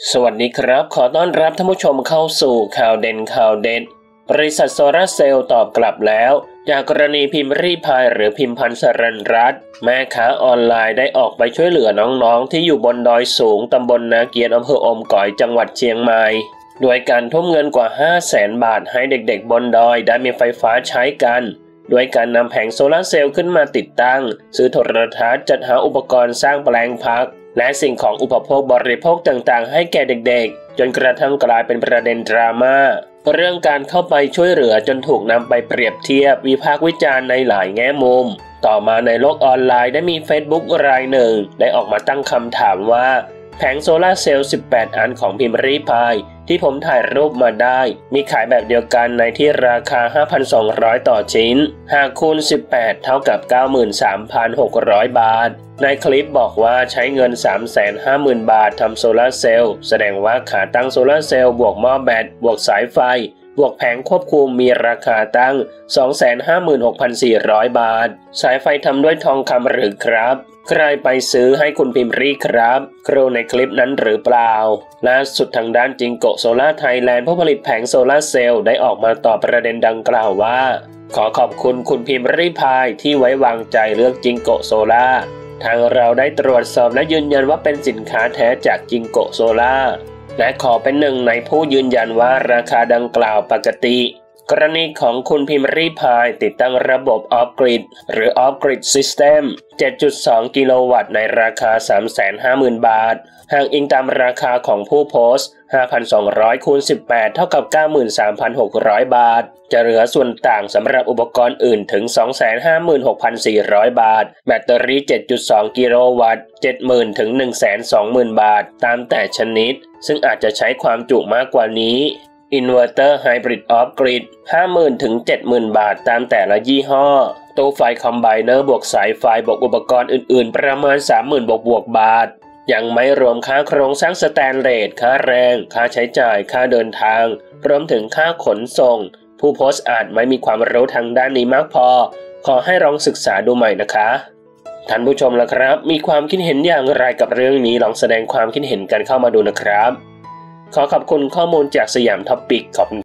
สวัสดีครับขอต้อนรับท่านผู้ชมเข้าสู่ข่าวเด่นข่าวเด็ดบริษัทโซลาร์เซลล์ตอบกลับแล้วจากกรณีพิมพ์รีพายหรือพิมพ์พันธ์สรัญรัตน์แม่ค้าออนไลน์ได้ออกไปช่วยเหลือน้องๆที่อยู่บนดอยสูงตำบลนาเกียรอำเภออมก๋อยจังหวัดเชียงใหม่โดยการทุ่มเงินกว่า 500,000 บาทให้เด็กๆบนดอยได้มีไฟฟ้าใช้กันด้วยการนำแผงโซลาร์เซลล์ขึ้นมาติดตั้งซื้อโทรทัศน์จัดหาอุปกรณ์สร้างแปลงพักและสิ่งของอุปโภคบริโภคต่างๆให้แก่เด็กๆจนกระทั่งกลายเป็นประเด็นดราม่าเรื่องการเข้าไปช่วยเหลือจนถูกนำไปเปรียบเทียบวิพากษ์วิจารณ์ในหลายแง่มุมต่อมาในโลกออนไลน์ได้มี Facebook รายหนึ่งได้ออกมาตั้งคำถามว่าแผงโซลาร์เซลล์18 อันของพิมพ์รีพายที่ผมถ่ายรูปมาได้มีขายแบบเดียวกันในที่ราคา 5,200 ต่อชิ้นหากคูณ18เท่ากับ 93,600 บาทในคลิปบอกว่าใช้เงิน 350,000 บาททำโซลาร์เซลล์แสดงว่าขาตั้งโซลาร์เซลล์บวกหม้อแบตบวกสายไฟบวกแผงควบคุมมีราคาตั้ง 256,400 บาทสายไฟทำด้วยทองคำหรือครับใครไปซื้อให้คุณพิมพ์รีครับครูในคลิปนั้นหรือเปล่าล่าสุดทางด้านจิงโกโซล่าไทยแลนด์ผู้ผลิตแผงโซลาร์เซลล์ได้ออกมาตอบประเด็นดังกล่าวว่าขอขอบคุณคุณพิมพ์รีพายที่ไว้วางใจเลือกจิงโกโซล่าทางเราได้ตรวจสอบและยืนยันว่าเป็นสินค้าแท้จากจิงโกโซล่าและขอเป็นหนึ่งในผู้ยืนยันว่าราคาดังกล่าวปกติกรณีของคุณพิมพ์รีพายติดตั้งระบบออฟกริดหรือออฟกริดซิสเต็ม 7.2 กิโลวัตต์ในราคา 350,000 บาทหากอิงตามราคาของผู้โพสต์ 5,200 คูณ 18 เท่ากับ 93,600 บาทจะเหลือส่วนต่างสำหรับอุปกรณ์อื่นถึง 256,400 บาทแบตเตอรี่ 7.2 กิโลวัตต์ 70,000 ถึง 120,000 บาทตามแต่ชนิดซึ่งอาจจะใช้ความจุมากกว่านี้อินเวอร์เตอร์ไฮบริดออฟกริด 50,000 ถึง 70,000 บาทตามแต่ละยี่ห้อตู้ไฟคอมไบเนอร์บวกสายไฟบวกอุปกรณ์อื่นๆประมาณ 30,000 บวกบาทยังไม่รวมค่าโครงสร้างสแตนเลสค่าแรงค่าใช้จ่ายค่าเดินทางรวมถึงค่าขนส่งผู้โพสต์อาจไม่มีความรู้ทางด้านนี้มากพอขอให้ลองศึกษาดูใหม่นะคะท่านผู้ชมล่ะครับมีความคิดเห็นอย่างไรกับเรื่องนี้ลองแสดงความคิดเห็นกันเข้ามาดูนะครับขอขอบคุณข้อมูลจากสยามท็อปปิกขอบคุณ